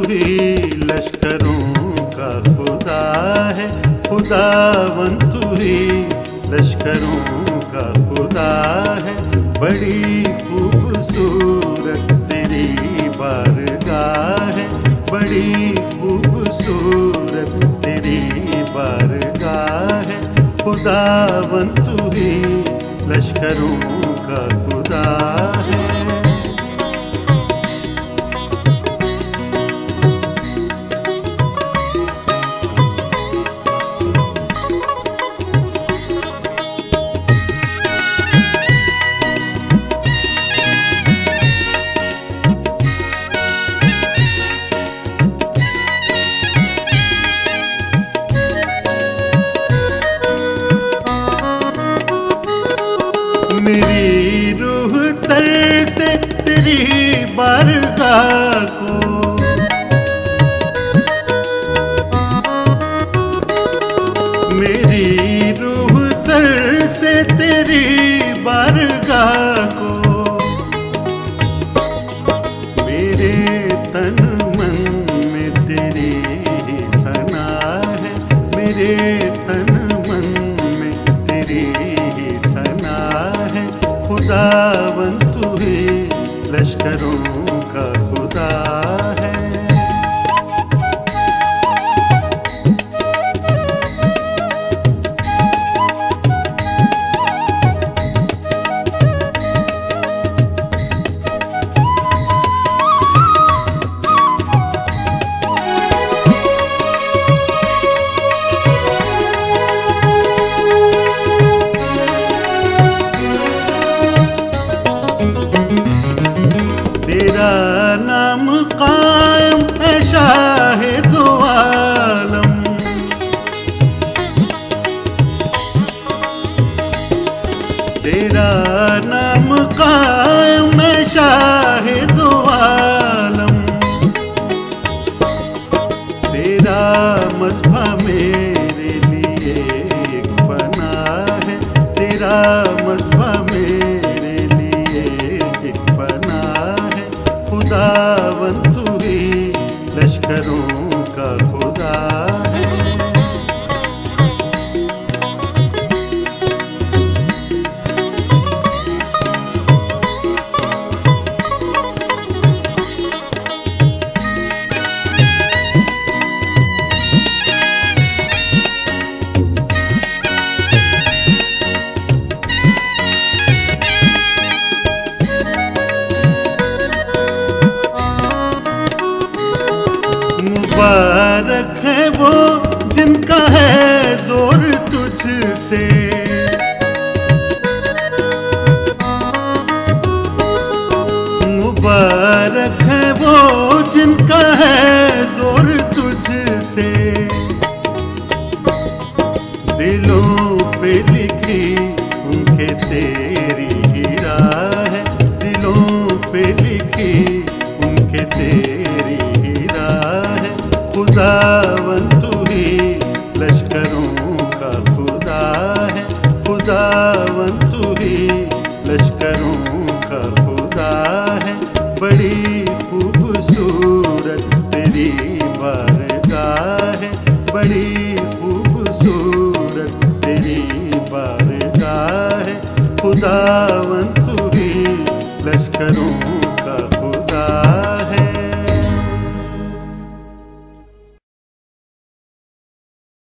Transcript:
ही लश्करों का खुदा है, खुदावंद तू ही लश्करों का खुदा है। बड़ी खूबसूरत तेरी बारगाह है, बड़ी खूबसूरत तेरी बारगाह है। खुदावंद तू ही लश्करों का खुदा है। मेरी रूह तरसे तेरी बारगाह को, मेरी रूह तरसे तेरी बारगाह को। मेरे तन मन में तेरी ही सना है, मेरे तन मन में तेरी ही सना है। खुदावंद तू ही लश्करों का खुदा है। तेरा नाम कायम है शाहिदो आलम, तेरा नाम कायम है शाहिदो आलम। तेरा मज़हबा मेरे लिए एक बना है, तेरा मज़हबा मेरे लिए एक बना है। खुदावंद तू ही लश्करों का खुदा है। मुबारक है वो जिनका है जोर तुझसे, मुबारक है